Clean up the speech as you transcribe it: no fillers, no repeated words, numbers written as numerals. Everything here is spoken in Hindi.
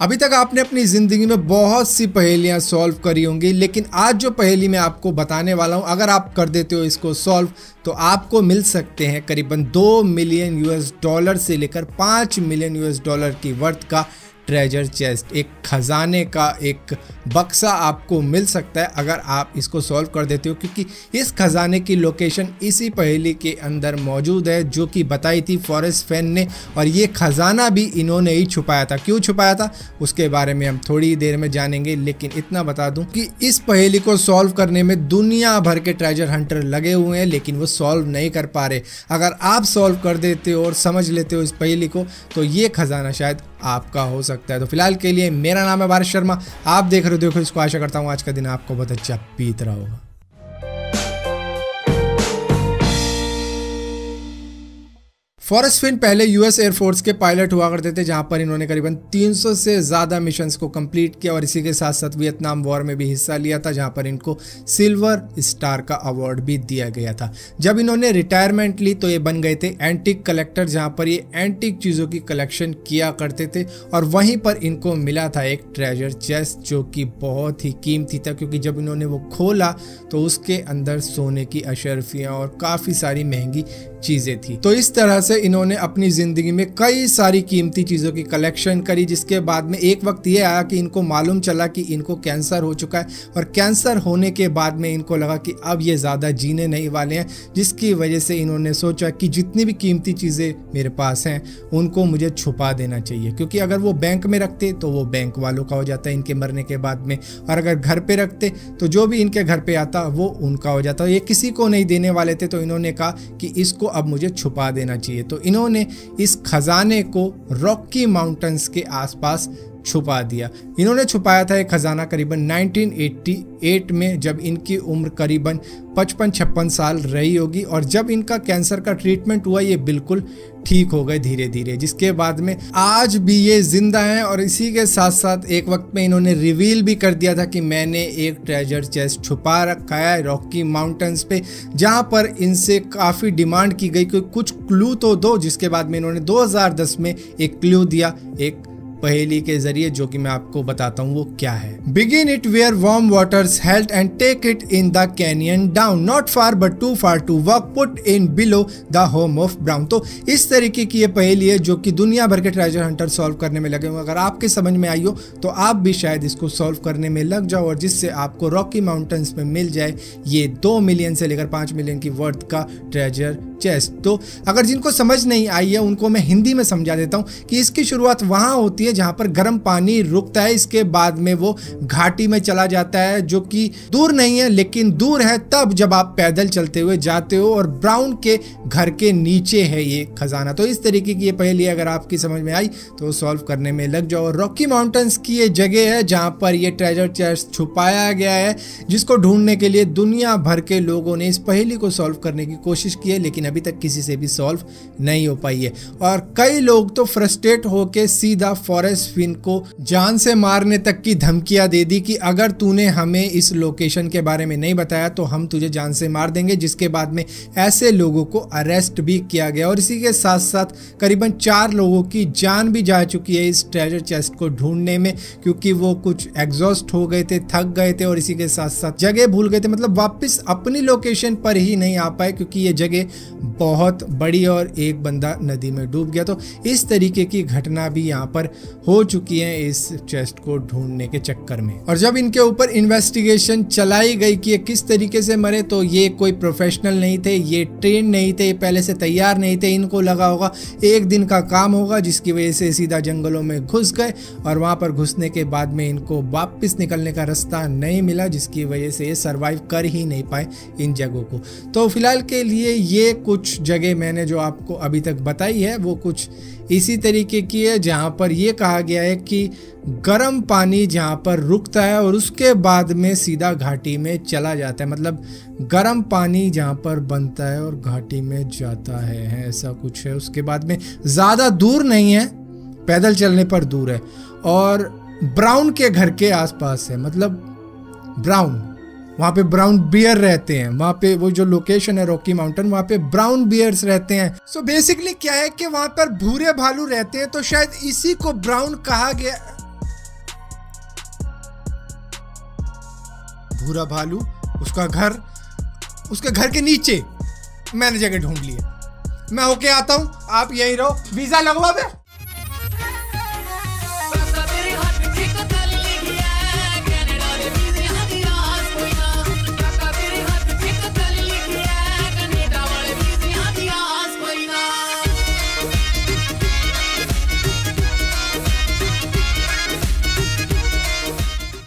अभी तक आपने अपनी ज़िंदगी में बहुत सी पहेलियां सॉल्व करी होंगी, लेकिन आज जो पहेली मैं आपको बताने वाला हूं, अगर आप कर देते हो इसको सॉल्व तो आपको मिल सकते हैं करीबन 2 मिलियन यूएस डॉलर से लेकर 5 मिलियन यूएस डॉलर की वर्थ का ट्रेजर चेस्ट, एक खजाने का एक बक्सा आपको मिल सकता है अगर आप इसको सॉल्व कर देते हो, क्योंकि इस खजाने की लोकेशन इसी पहेली के अंदर मौजूद है जो कि बताई थी फॉरेस्ट फैन ने, और ये खजाना भी इन्होंने ही छुपाया था। क्यों छुपाया था उसके बारे में हम थोड़ी देर में जानेंगे, लेकिन इतना बता दूं कि इस पहेली को सॉल्व करने में दुनिया भर के ट्रेजर हंटर लगे हुए हैं, लेकिन वो सॉल्व नहीं कर पा रहे। अगर आप सॉल्व कर देते हो और समझ लेते हो इस पहेली को तो ये खजाना शायद आपका हो सकता है। तो फिलहाल के लिए मेरा नाम है बारिश शर्मा, आप देख रहे हो देखो इसको। आशा करता हूँ आज का दिन आपको बहुत अच्छा बीत रहा होगा। फॉरेस्ट फिन पहले यूएस एयरफोर्स के पायलट हुआ करते थे, जहां पर इन्होंने करीबन 300 से ज़्यादा मिशंस को कंप्लीट किया और इसी के साथ साथ वियतनाम वॉर में भी हिस्सा लिया था, जहां पर इनको सिल्वर स्टार का अवार्ड भी दिया गया था। जब इन्होंने रिटायरमेंट ली तो ये बन गए थे एंटीक कलेक्टर, जहां पर ये एंटीक चीज़ों की कलेक्शन किया करते थे। और वहीं पर इनको मिला था एक ट्रेजर चेस्ट जो कि बहुत ही कीमती था, क्योंकि जब इन्होंने वो खोला तो उसके अंदर सोने की अशर्फियाँ और काफ़ी सारी महंगी चीज़ें थी। तो इस तरह से इन्होंने अपनी ज़िंदगी में कई सारी कीमती चीज़ों की कलेक्शन करी, जिसके बाद में एक वक्त ये आया कि इनको मालूम चला कि इनको कैंसर हो चुका है, और कैंसर होने के बाद में इनको लगा कि अब ये ज़्यादा जीने नहीं वाले हैं, जिसकी वजह से इन्होंने सोचा कि जितनी भी कीमती चीज़ें मेरे पास हैं उनको मुझे छुपा देना चाहिए, क्योंकि अगर वो बैंक में रखते तो वो बैंक वालों का हो जाता है इनके मरने के बाद में, और अगर घर पे रखते तो जो भी इनके घर पे आता वो उनका हो जाता। ये किसी को नहीं देने वाले थे, तो इन्होंने कहा कि इसको अब मुझे छुपा देना चाहिए। तो इन्होंने इस खजाने को रॉकी माउंटेन्स के आसपास छुपा दिया। इन्होंने छुपाया था एक खजाना करीबन 1988 में, जब इनकी उम्र करीबन 55-56 साल रही होगी, और जब इनका कैंसर का ट्रीटमेंट हुआ ये बिल्कुल ठीक हो गए धीरे धीरे, जिसके बाद में आज भी ये जिंदा हैं। और इसी के साथ साथ एक वक्त में इन्होंने रिवील भी कर दिया था कि मैंने एक ट्रेजर चेस्ट छुपा रखा है रॉकी माउंटेन्स पे, जहां पर इनसे काफ़ी डिमांड की गई कि कुछ क्लू तो दो, जिसके बाद में इन्होंने 2010 में एक क्लू दिया एक पहेली के जरिए, जो कि मैं आपको बताता हूँ वो क्या है। Begin it where warm waters halt and take it in the canyon down, not far but too far to walk, put in below the home of Brown. तो इस तरीके की ये पहेली है जो कि दुनिया भर के ट्रेजर हंटर सॉल्व करने में लगे हुए। अगर आपके समझ में आई हो तो आप भी शायद इसको सॉल्व करने में लग जाओ, और जिससे आपको रॉकी माउंटेन्स में मिल जाए ये 2 मिलियन से लेकर 5 मिलियन की वर्थ का ट्रेजर चेस्ट। तो अगर जिनको समझ नहीं आई है उनको मैं हिंदी में समझा देता हूँ कि इसकी शुरुआत वहाँ होती है जहाँ पर गर्म पानी रुकता है, इसके बाद में वो घाटी में चला जाता है, जो कि दूर नहीं है लेकिन दूर है तब जब आप पैदल चलते हुए जाते हो, और ब्राउन के घर के नीचे है ये खजाना। तो इस तरीके की ये पहेली अगर आपकी समझ में आई तो सॉल्व करने में लग जाओ। रॉकी माउंटेन्स की ये जगह है जहाँ पर ये ट्रेजर चेस्ट छुपाया गया है, जिसको ढूंढने के लिए दुनिया भर के लोगों ने इस पहेली को सॉल्व करने की कोशिश की है, लेकिन अभी तक किसी से भी सॉल्व नहीं हो पाई है। और कई लोग तो फ्रस्ट्रेट होके सीधा फॉरेस्ट फिन को जान से मारने तक की धमकियां दे दी कि अगर तूने हमें इस लोकेशन के बारे में नहीं बताया तो हम तुझे जान से मार देंगे, जिसके बाद में ऐसे लोगों को अरेस्ट भी किया गया। और इसी के साथ साथ करीबन 4 लोगों की जान भी जा चुकी है इस ट्रेजर चेस्ट को ढूंढने में, क्योंकि वो कुछ एग्जॉस्ट हो गए थे, थक गए थे, और इसी के साथ साथ जगह भूल गए थे, मतलब वापस अपनी लोकेशन पर ही नहीं आ पाए, क्योंकि ये जगह बहुत बड़ी और एक बंदा नदी में डूब गया। तो इस तरीके की घटना भी यहाँ पर हो चुकी है इस चेस्ट को ढूंढने के चक्कर में। और जब इनके ऊपर इन्वेस्टिगेशन चलाई गई कि ये किस तरीके से मरे, तो ये कोई प्रोफेशनल नहीं थे, ये ट्रेन नहीं थे, ये पहले से तैयार नहीं थे। इनको लगा होगा एक दिन का काम होगा, जिसकी वजह से सीधा जंगलों में घुस गए, और वहां पर घुसने के बाद में इनको वापस निकलने का रास्ता नहीं मिला, जिसकी वजह से ये सर्वाइव कर ही नहीं पाए इन जगहों को। तो फिलहाल के लिए ये कुछ जगह मैंने जो आपको अभी तक बताई है वो कुछ इसी तरीके की है, जहाँ पर ये कहा गया है कि गर्म पानी जहाँ पर रुकता है और उसके बाद में सीधा घाटी में चला जाता है, मतलब गर्म पानी जहाँ पर बनता है और घाटी में जाता है, ऐसा कुछ है। उसके बाद में ज़्यादा दूर नहीं है, पैदल चलने पर दूर है, और ब्राउन के घर के आसपास है, मतलब ब्राउन, वहाँ पे ब्राउन बियर रहते हैं, वहाँ पे वो जो लोकेशन है रॉकी माउंटेन, वहाँ पे ब्राउन बियर्स रहते हैं। सो बेसिकली क्या है कि वहाँ पर भूरे भालू रहते हैं, तो शायद इसी को ब्राउन कहा गया। भूरा भालू, उसके घर के नीचे मैंने जगह ढूंढ ली है। मैं होके आता हूँ, आप यहीं रहो, वीजा लगवा दे।